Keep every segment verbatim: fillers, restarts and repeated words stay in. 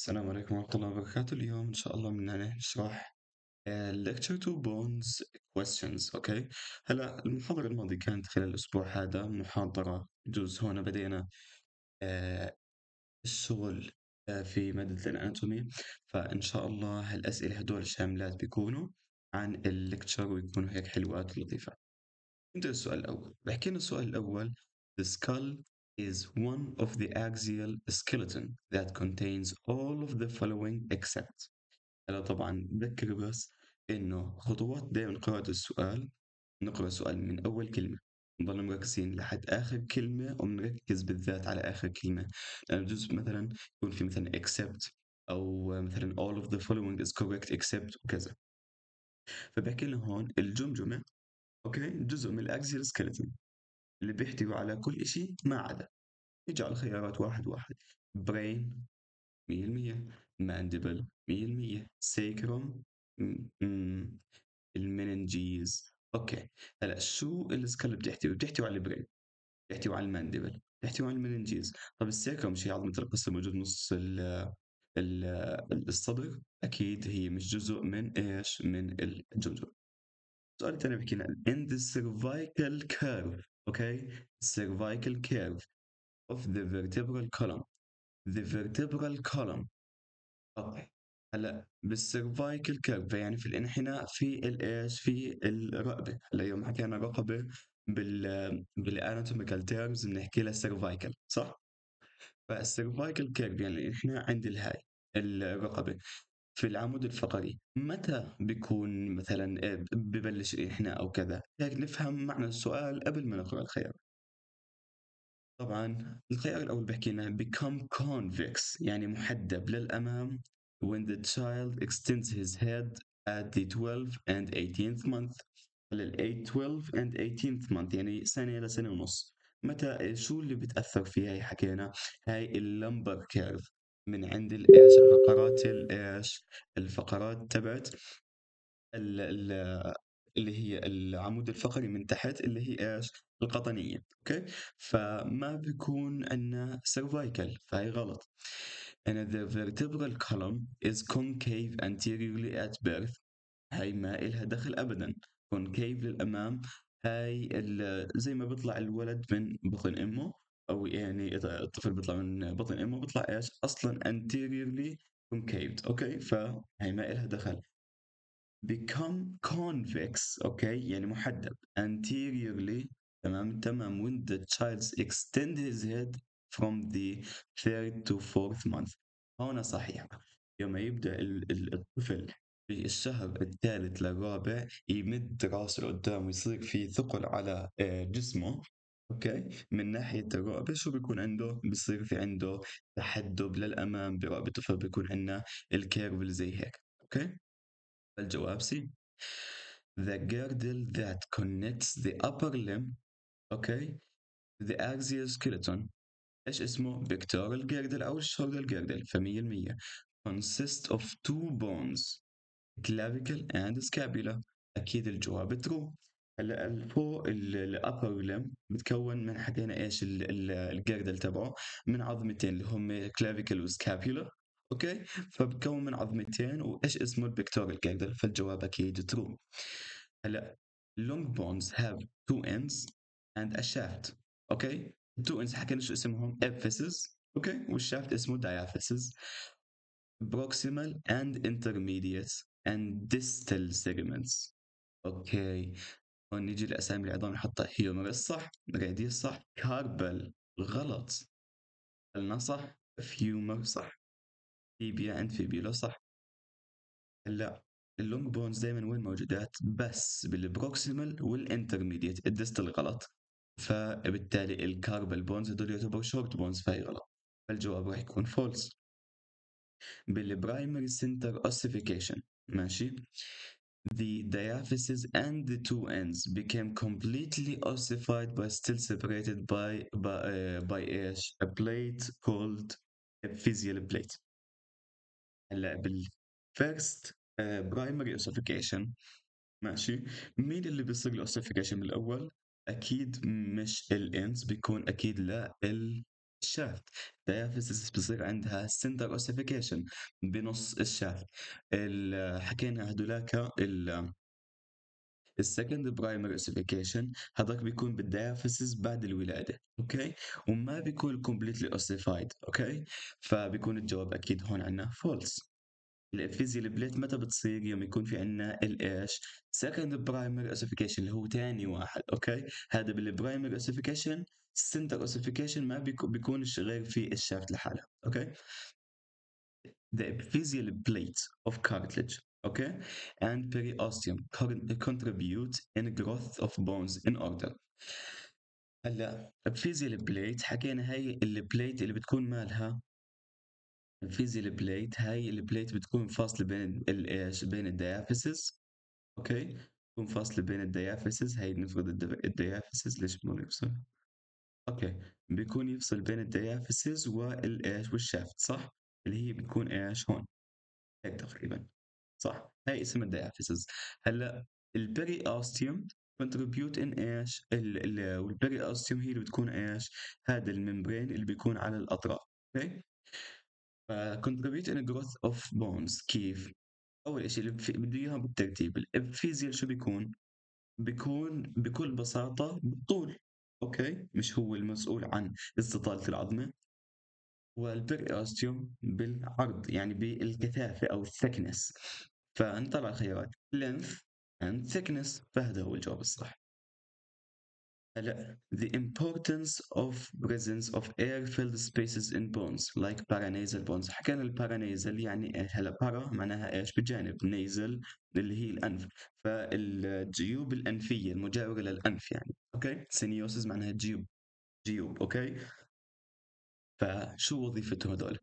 السلام عليكم ورحمة الله وبركاته. اليوم إن شاء الله بدنا نشرح آه، lecture two bones questions. أوكي، هلا المحاضرة الماضية كانت خلال الأسبوع هذا محاضرة جزء. هون بدينا آه، الشغل آه، في مادة الأناتومي، فإن شاء الله الأسئلة هدول شاملات بيكونوا عن الليكتشر ويكونوا هيك حلوات ولطيفة. نبدأ السؤال الأول. بحكي لنا السؤال الأول: The skull is one of the axial skeleton that contains all of the following except. هلا طبعا بذكر بس إنه خطوات دائما قراءة السؤال، نقرأ السؤال من أول كلمة، نضل مركزين لحد آخر كلمة ومنركز بالذات على آخر كلمة، لأن جزء مثلا يكون في مثلا except أو مثلا all of the following is correct except وكذا. فبحكي لنا هون الجمجمة، أوكي، جزء من الأكزيال سكeleton اللي بيحتوي على كل إشي ما عدا. نيجي على الخيارات واحد واحد: برين مية بالمية، ماندبل مية بالمية، سيكروم، المننجيز. اوكي، هلا شو السكال بتحتوي؟ بتحتوي على البرين، بتحتوي على الماندبل، بتحتوي على المننجيز. طب السيكروم شيء عظمة القصة موجود نص ال ال الصدر، اكيد هي مش جزء من ايش؟ من الجمجمة. السؤال الثاني بحكي لنا in the cervical curve. اوكي، cervical curve of the vertebral column. the vertebral column. اوكي، هلا بالسيرفايكل كيرف يعني في الانحناء في الايش؟ في الرقبه. هلا يوم حكينا رقبه بال بالاناتوميكال تيرمز بنحكي لها سيرفايكل، صح؟ فالسيرفايكل كيرف يعني الانحناء عند الهاي الرقبه في العمود الفقري، متى بيكون مثلا إيه ببلش الانحناء او كذا؟ هيك نفهم معنى السؤال قبل ما نقرا الخيار. طبعا الخيار الأول بحكي لنا become convex يعني محدب للأمام when the child extends his head at the twelve and eighteenth month. لل eight twelve and eighteenth month يعني سنة لسنة ونص. متى شو اللي بتأثر فيها؟ هي حكينا هاي اللمبر كيرف من عند الايش؟ الفقرات الايش؟ الفقرات تبعت ال- ال- اللي هي العمود الفقري من تحت اللي هي ايش؟ القطنية. اوكي، فما بيكون عندنا cervical، فهي غلط. and the vertebral column is concave anteriorly at birth. هاي ما إلها دخل أبدا. concave للأمام، هاي ال- زي ما بيطلع الولد من بطن أمه، أو يعني إذا الطفل بيطلع من بطن أمه بيطلع إيش؟ أصلا anteriorly concaved. أوكي، فهاي ما إلها دخل. become convex، اوكي، يعني محدب anteriorly. تمام تمام when the child extend his head from the third to fourth month. هنا صحيح، يوم يبدأ ال- ال- الطفل في الشهر الثالث للرابع يمد راسه لقدام ويصير في ثقل على آه، جسمه. اوكي، من ناحية الرقبة شو بيكون عنده؟ بيصير في عنده تحدب للأمام برقبته، فبيكون عندنا الكيرف اللي زي هيك. اوكي، الجواب سي. The girdle that connects the upper limb، اوكي، the axial skeleton، ايش اسمه؟ pectoral girdle او shoulder girdle. فمية بالمية consists of two bones clavicle and scapula. اكيد الجواب true. هلا الفوق الابر limb متكون من، حكينا ايش الجردل تبعه؟ من عظمتين اللي هم clavicle وسكابيولا. اوكي، فبتكون من عظمتين، وايش اسمه؟ البكتورال جردل. فالجواب اكيد true. هلا long bones have two ends and a shaft. اوكي، two ends حكينا شو اسمهم؟ epiphyses. اوكي، والشافت اسمه diaphysis. proximal and intermediate and distal segments. اوكي، هون نيجي لاسامي العظام نحطها: humerus صح، radius صح، carpal غلط، قلنا صح، femur صح، tibia and fibula صح. هلا اللونج بونز دائما وين موجودات؟ بس بالبروكسيمال والانترميديت، الديستال غلط. فبالتالي الكاربال بونز هدول يعتبروا شورت بونز، فهي غلط. فالجواب راح يكون فولس. بالبرايمري سنتر اوسيفيكيشن، ماشي، the diaphysis and the two ends became completely ossified but still separated by by, uh, by ايش؟ a plate called epiphyseal plate. هلا بالفيرست برايمري اوسيفيكيشن، ماشي، مين اللي بيصير له اوسيفيكيشن بالاول؟ اكيد مش الانس، بيكون اكيد لا الشافت. diaphysis بصير عندها center ossification بنص الشافت. ال- حكينا هدولاك ال السكند برايمري اوسيفيكيشن هذاك بيكون بالديافيسز بعد الولادة، اوكي، وما بيكون كومبليتلي اوسيفايد، اوكي. فبيكون الجواب اكيد هون عندنا فولس. الفيزيال بليت متى بتصير؟ يوم يكون في عندنا الايش سكند برايمري اوسيفيكيشن اللي هو ثاني واحد، اوكي. هذا بالبرايمري اوسيفيكيشن، السنتر اوسيفيكيشن ما بيكون بيكونش غير في الشافت لحالها، اوكي. The epiphyseal plate of cartilage, okay, and periosteum con- contribute in growth of bones in order. هلا epiphyseal plate حكينا هي البليت اللي بتكون مالها. epiphyseal plate هاي البليت بتكون فاصلة بين الايش بين الديافيسز، اوكي. بتكون فاصلة بين الديافيسز، هاي نفرض الد- الديافيسز ليش ما يفصل؟ اوكي، بيكون يفصل بين الديافيسز والايش والشافت، صح؟ اللي هي بتكون ايش هون، هيك تقريبا، صح؟ هاي اسم الديافيسز. هلا البري اوستيوم كونتريبيوت ان ايش؟ ال ال والبري اوستيوم هي اللي بتكون ايش؟ هذا الممبرين اللي بيكون على الاطراف، اوكي؟ فكونتريبيوت ان جروث اوف بونز كيف؟ اول شيء اللي في- بدي اياهم بالترتيب. الابفيزيال شو بيكون؟ بيكون بكل بساطة بالطول، اوكي، مش هو المسؤول عن استطالة العظمة. والبري اوستيوم بالعرض، يعني بالكثافة او الثكنس. فنطلع الخيارات length and thickness، فهذا هو الجواب الصح. هلا the importance of presence of air filled spaces in bones like paranasal bones. حكينا البارانيزل يعني إيش؟ هلا بارا معناها ايش؟ بجانب، نيزل اللي هي الانف، فالجيوب الانفيه المجاوره للانف يعني، اوكي. سينيوسز معناها جيوب، جيوب، اوكي. فشو وظيفتهم هذول؟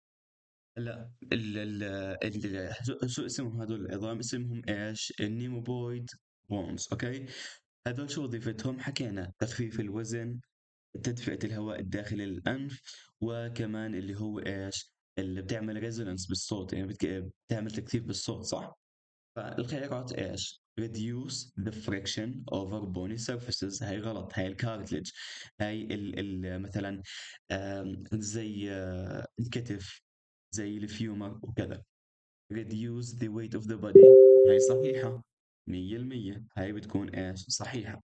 لا ال ال ال شو شو اسمهم هذول العظام؟ اسمهم ايش؟ النيموبويد بونز، اوكي. هذول شو وظيفتهم؟ حكينا تخفيف الوزن، تدفئة الهواء الداخلي للأنف، وكمان اللي هو ايش؟ اللي بتعمل ريزونانس بالصوت، يعني بتك- بتعمل تكثيف بالصوت، صح؟ فالخيارات ايش؟ reduce the friction over bony surfaces، هاي غلط، هاي الكارتلج. هاي ال ال مثلا آم، زي آه، الكتف، زي الفيومر وكذا. reduce the weight of the body، هاي صحيحة مية المية، هاي بتكون ايش؟ صحيحة.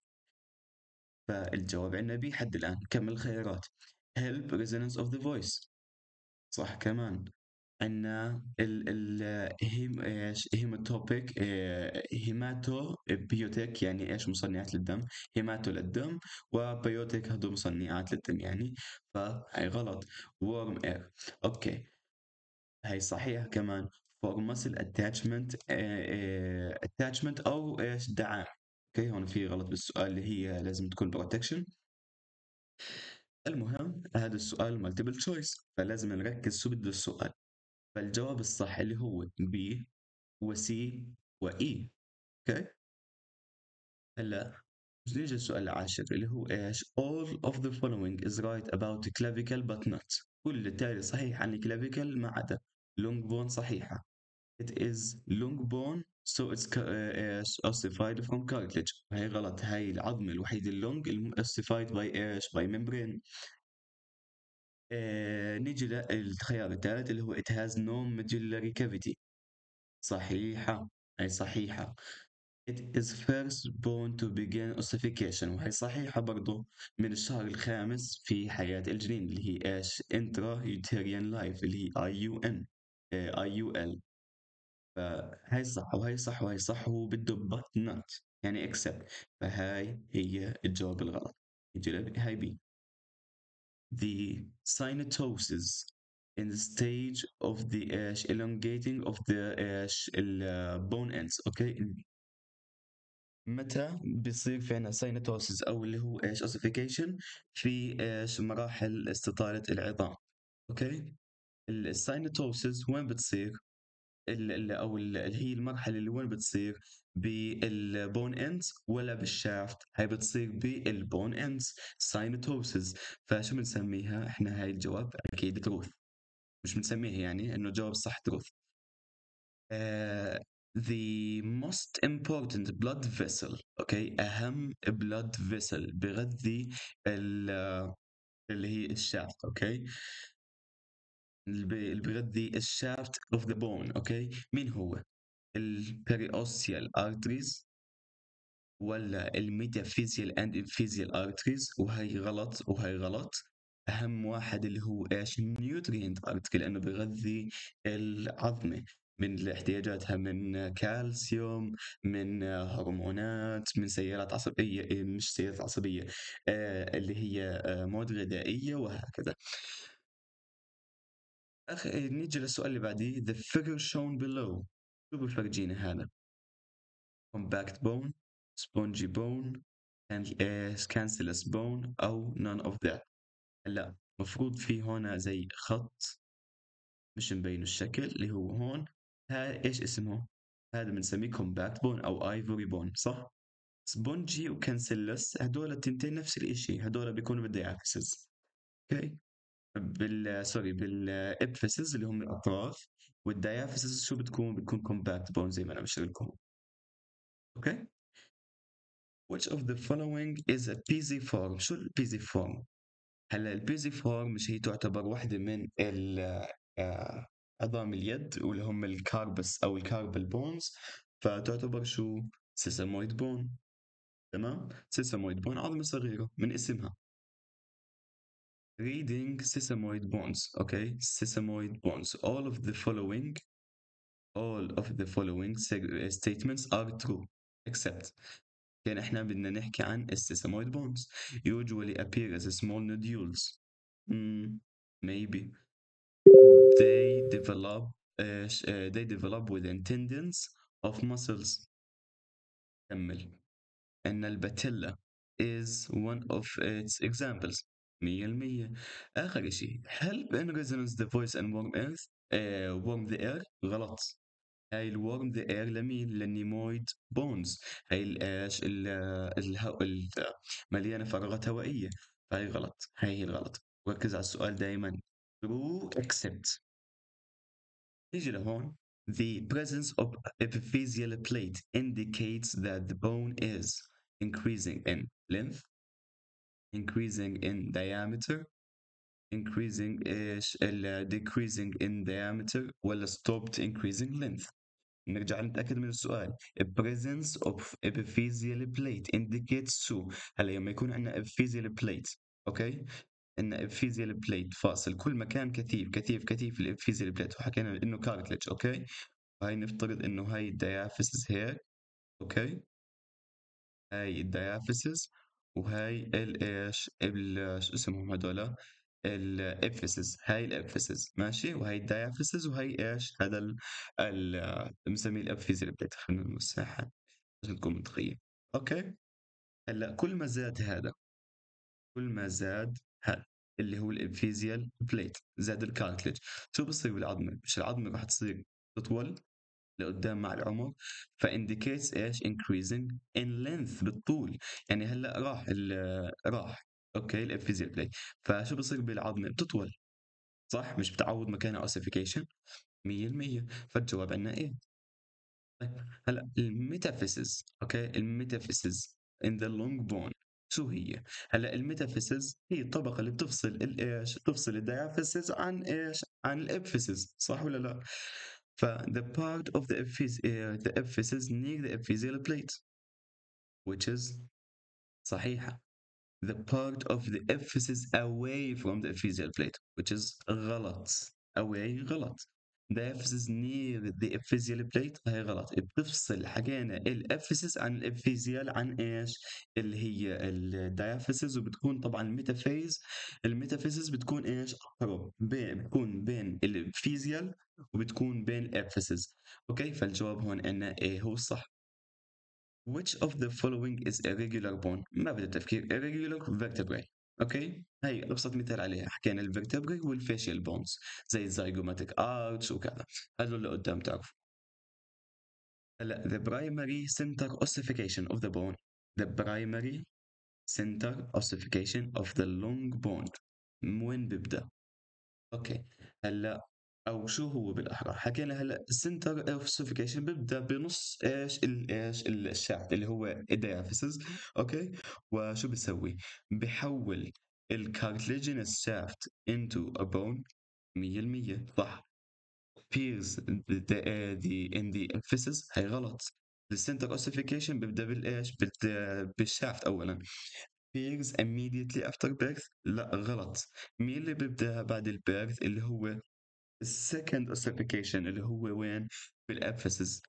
فالجواب عندنا بي حد الآن. كمل الخيارات. help resonance of the voice، صح كمان. عندنا ال ال هيم ايش؟ هيماتوبيك، هيماتو بيوتيك يعني ايش؟ مصنعات للدم. هيماتو للدم، وبيوتيك هدول مصنعات للدم يعني. فهي غلط. warm air، اوكي، هي صحيحة كمان. for muscle attachment، آه، آه، attachment أو إيش؟ دعام. أوكي، هون في غلط بالسؤال، اللي هي لازم تكون protection. المهم هذا السؤال multiple choice، فلازم نركز شو بده السؤال. فالجواب الصح اللي هو B و C و E، أوكي. هلا نيجي السؤال العاشر اللي هو إيش؟ all of the following is right about clavicle but not. كل التالي صحيح عن clavicle ما عدا long bone، صحيحة. It is long bone so it's ca- uh, uh, ossified from cartilage. هي غلط، هاي العظمة الوحيدة اللونج الم- ossified by ايش؟ by membrane. آه نيجي للخيار الثالث اللي هو it has no medullary cavity، صحيحة، هي صحيحة. It is first born to begin ossification، وهي صحيحة برضو، من الشهر الخامس في حياة الجنين، اللي هي ايش؟ intra uterine life، اللي هي آي يو إن، آه آي يو إل. فهاي صح وهاي صح وهاي صح، وهو بده but not يعني except. فهاي هي الجواب الغلط. يجي لك هاي بي. The synatosis in the stage of the ايش؟ elongating of the ايش؟ ال bone ends، اوكي. متى بيصير في عنا synatosis او اللي هو ايش؟ ossification في ايش؟ مراحل استطالة العظام، اوكي. الساينوتوسيس وين بتصير؟ ال ال او ال- اللي هي المرحله اللي وين بتصير؟ بالبون اندز ولا بالشافت؟ هاي بتصير بالبون اندز، ساينوتوسز. فشو بنسميها احنا؟ هاي الجواب اكيد تروث، مش بنسميها يعني انه جواب صح تروث. uh, the most important blood vessel، اوكي، اهم blood vessel بغذي ال اللي هي الشافت. اوكي، اللي بي- اللي بيغذي الشافت اوف ذا بون. اوكي، مين هو؟ البريوستيال ارتريز ولا الميتافيزيال اند انفيزيال ارتريز؟ وهي غلط وهي غلط. اهم واحد اللي هو ايش؟ النيوترينت ارتري، لانه بيغذي العظمه من احتياجاتها من كالسيوم، من هرمونات، من سيالات عصبيه، مش سيالات عصبيه، آه اللي هي آه مواد غذائيه وهكذا. أخ... نيجي للسؤال اللي بعديه. the figure shown below شو بفرجينا هذا؟ compact bone, spongy bone, and uh, cancellous bone أو none of that. هلا مفروض في هنا زي خط مش مبين الشكل اللي هو هون. هذا إيش اسمه؟ هذا بنسميه compact bone أو ivory bone، صح؟ سبونجي وكانسلس هدول التنتين نفس الإشي، هدول بيكونوا بالديافيسز. اوكي، بال سوري بالابفيسز اللي هم الاطراف، والديافيسز شو بتكون؟ بتكون كومباكت بون زي ما انا بشتغل لكم. اوكي، which of the following is a pisiform؟ شو البيزيفورم؟ هلا البيزيفورم مش هي تعتبر واحدة من ال آه، عظام اليد واللي هم الكاربس او الكاربال بونز، فتعتبر شو؟ سيسامويد بون. تمام، سيسامويد بون عظمة صغيرة من اسمها. reading sesamoid bones. Okay, sesamoid bones. All of the following all of the following statements are true except. كان احنا بدنا نحكي عن السيسامويد bones usually appear as small nodules. mm, maybe they develop uh, uh, they develop within tendons of muscles. كمل. أن الباتيلا is one of its examples. مية المية. آخر شيء، هل in resonance the voice and warm earth uh, warm the air؟ غلط. هاي الورم ذا اير لمين؟ للنيمويد بونز. هاي الايش الهو... مليانه فراغات هوائيه، فهي غلط، هاي هي الغلط. ركز على السؤال دائما. true except. نيجي لهون. the presence of epiphyseal plate indicates that the bone is increasing in length, increasing in diameter, increasing ايش ال decreasing in diameter ولا stopped increasing length. نرجع نتأكد من السؤال. A presence of epiphyseal plate indicates شو؟ هلا لما يكون عندنا epiphyseal plate، اوكي، ان epiphyseal plate فاصل كل مكان كثيف كثيف كثيف الابيفيزيال بليت، وحكينا انه كارتلج. اوكي، هاي نفترض انه هاي الديافيسز هيك. اوكي، هاي الديافيسز وهاي الايش ال- شو اسمهم هذولا؟ الابفيسز. هاي الابفيسز ماشي، وهي الدايافيسز، وهي ايش؟ هذا ال ال- بنسميه الابفيزيال بليت. خلينا نمسحها عشان تكون منطقية. اوكي، هلا كل ما زاد هذا، كل ما زاد هذا اللي هو الابفيزيال بليت، زاد الكارتلج، شو بصير بالعظمة؟ مش العظمة راح تصير تطول لقدام مع العمر، فانديكيتس ايش؟ increasing in length، بالطول. يعني هلا راح ال- راح اوكي الابفيزيال بليت، فشو بصير بالعظمة؟ بتطول، صح؟ مش بتعوض مكانها اوسيفيكيشن. مية المية. فالجواب عندنا ايه. طيب هلا الميتافيسز، اوكي، الميتافيسز in the long bone شو هي؟ هلا الميتافيسز هي الطبقة اللي بتفصل الايش؟ بتفصل الديافيسز عن ايش؟ عن الابفيسز، صح ولا لا؟ ف the part of the epiphysis uh, the epiphysis near the epiphyseal plate which is صحيحة. the part of the epiphysis away from the epiphyseal plate which is غلط. away غلط. the epiphysis near the epiphyseal plate هي غلط. بتفصل، حكينا الابفيسيس عن الابفيزيال عن ايش؟ اللي هي الديافيسيس، وبتكون طبعا الميتافيز. الميتافيزيس بتكون ايش؟ اقرب بين، بتكون بين الابفيزيال وبتكون بين الابفيسيس. اوكي، فالجواب هون عندنا ايه هو الصح. Which of the following is a regular bone؟ ما بدأ تفكير. irregular vertebrae. اوكي، هي ابسط مثال عليها، حكينا الفرتبري والفيشيال بونز زي الزيجوماتيك ارتش وكذا، هذول اللي قدام تعرفوا. هلا the primary center ossification of the bone. the primary center ossification of the long bone من وين بيبدأ؟ اوكي، هلا او شو هو بالاحرى؟ حكينا هلا السنتر اوف سوفيكيشن بيبدا بنص ايش ال- ايش الشافت اللي هو الديافيسز. اوكي، وشو بيسوي؟ بحول الcartilaginous shaft into a bone. مية بالمية صح. appears the, uh, the in the emphasis هي غلط. the center ossification بيبدأ بالإيش بال- بالشافت أولا. appears immediately after birth لا غلط. مين اللي بيبدأ بعد البيرث اللي هو second ossification اللي هو وين بالأبفسس.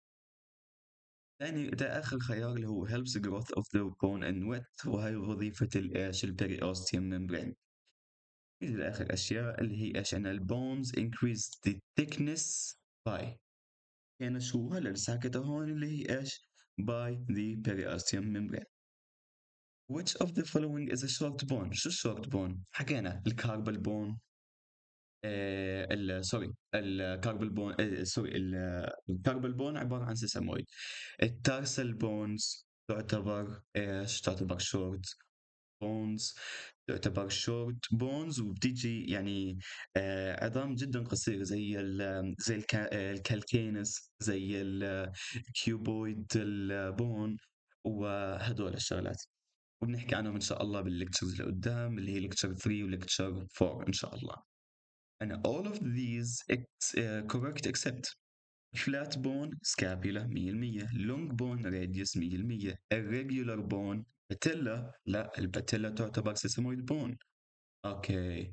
يعني ده آخر خيار اللي هو helps growth of the bone and wet وهي وظيفة الإيش البريوستيوم membrane. نيجي لآخر أشياء اللي هي إيش أن البونز increase the thickness by يعني شو هلا الساكتة هون اللي هي إيش by the periosteum membrane. which of the following is a short bone شو short bone حكينا الكاربال بون آه ال سوري الكاربال بون آه سوري الكاربال بون عبارة عن سيسامويد. التارسل بونز تعتبر ايش تعتبر شورت بونز تعتبر شورت بونز وبتيجي يعني آه عظام جدا قصيرة زي ال زي الكا آه، الكالكينس زي الكيوبويد البون وهدول الشغلات وبنحكي عنهم إن شاء الله بالليكتشرز اللي قدام اللي هي ليكتشر ثلاثة وليكتشر أربعة إن شاء الله. and all of these ex- uh, correct except flat bone scapula مية بالمية long bone radius مية بالمية irregular bone patella لا الباتيلا تعتبر sesamoid bone. اوكي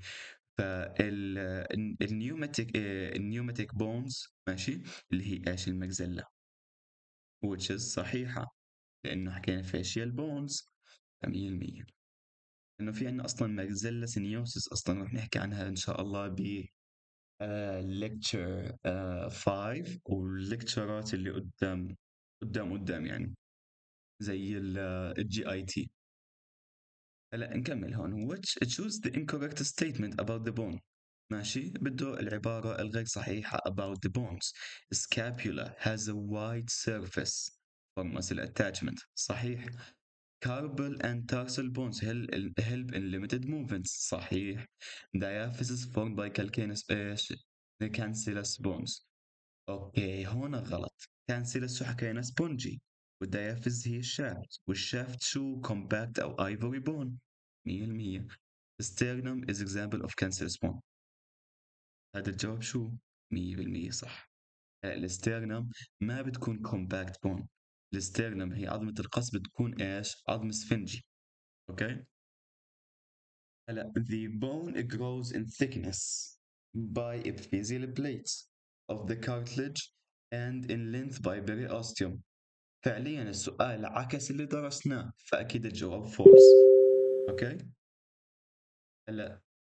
فالنيوماتيك النيوماتيك بونز ماشي اللي هي ايش المجزلة which is صحيحة لأنه حكينا facial bones مية بالمية. إنه في عنا أصلا مجزلة سينيوسس أصلا رح نحكي عنها إن شاء الله ب ليكتشر خمسة والليكتشرات اللي قدام قدام قدام يعني زي الجي اي تي. هلا نكمل هون which choose the incorrect statement about the bone ماشي بده العبارة الغير صحيحة about the bones. scapula has a wide surface for muscle attachment صحيح. carpal and tarsal bones hel- help in limited movements صحيح. diaphysis formed by calcaneus ايش the cancellous bones. اوكي هون غلط. cancellous شو حكينا سبونجي والdiaphysis هي الشافت والشافت شو compact او ivory bone مية بالمية. sternum is example of cancellous bone. هذا الجواب شو مية بالمية صح. الاسترنم ما بتكون compact bone. الاسترنم هي عظمة القص بتكون ايش عظم سفنجي. اوكي هلا the bone grows in thickness by epiphyseal plates of the cartilage and in length by periosteum. فعليا السؤال عكس اللي درسناه فأكيد الجواب false. اوكي هلا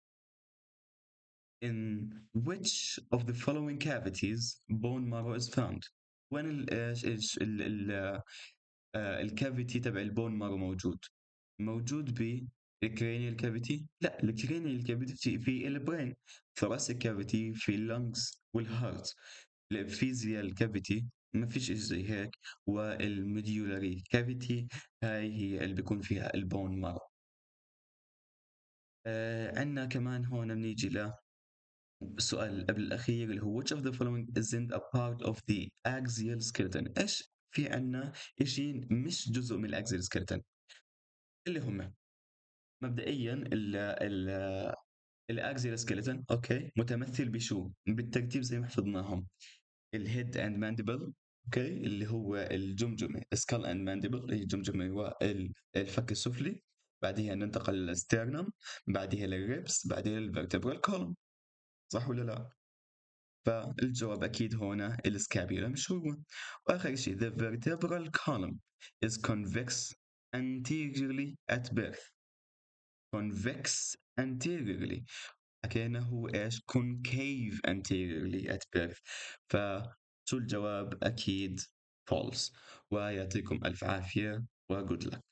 in which of the following cavities bone marrow is found. وين ال ايش ايش ال ال آه الكافيتي تبع البون مارو موجود. موجود ب الكرينيال كافيتي لا الكرينيال كافيتي في البرين. ثوراسيك كافيتي في اللنجز والهارت. الفيزيال كافيتي ما فيش إشي زي هيك. والميديولاري كافيتي هاي هي اللي بيكون فيها البون مارو. آه عندنا كمان هون بنيجي السؤال قبل الأخير اللي هو which of the following isn't a part of the axial skeleton. إيش في عنا إشي مش جزء من الأكزيال skeleton اللي هم مبدئيا ال ال الاكزيال سكيلتون اوكي متمثل بشو بالترتيب زي ما حفظناهم. الهيد اند مانديبل اوكي اللي هو الجمجمه سكال اند مانديبل اللي هي الجمجمه والفك السفلي. بعدها ننتقل للستيرنم بعدها للريبس بعدها للفرتبرال كولوم. صح ولا لا؟ فالجواب أكيد هنا السكابيولا مش هو. وآخر شيء the vertebral column is convex anteriorly at birth. convex anteriorly حكينا هو إيش concave anteriorly at birth. فشو الجواب أكيد false. ويعطيكم ألف عافية و good luck.